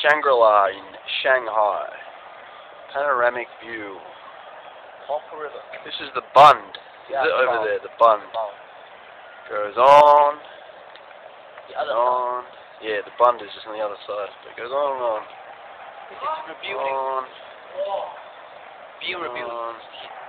Shangri-La in Shanghai. Panoramic view. Hawker River. This is the bund. Yeah, Is it over bund. there? The bund. Bund. Goes on. The other On. Yeah, the bund is just on the other side. But it goes on and on. side. This is rebuilding. On. View rebuilding. On.